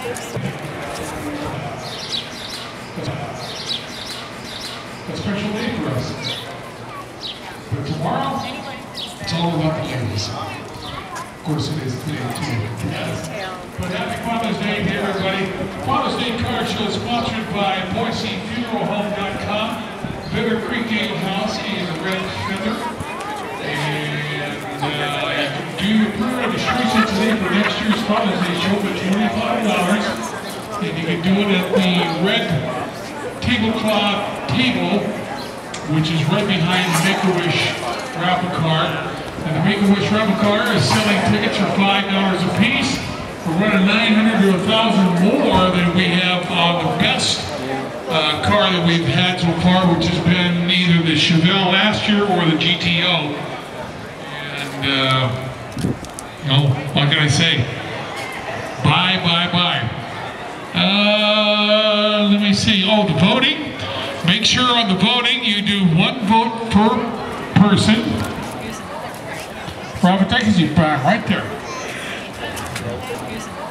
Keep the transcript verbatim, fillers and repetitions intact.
A special day for us. But tomorrow, it's all about the ladies. Of course it is today too. Yes. But happy Father's Day to everybody. Father's Day car show is sponsored by Boise Funeral Home dot com, Bitter Creek Ale House in Red Feather. And uh, you can do your pre-registration today for next year's Father's Day show for twenty-five dollars. And you can do it at the red tablecloth table, which is right behind the Make-A-Wish raffle car. And the Make-A-Wish raffle car is selling tickets for five dollars a piece. We're running nine hundred to one thousand more than we have on the best uh, car that we've had so far, which has been either the Chevelle last year or the G T O. And, uh, you know, what can I say? Bye, bye, bye. Uh, let me see. Oh, the voting. Make sure on the voting you do one vote per person. Robert, that gives you back right there.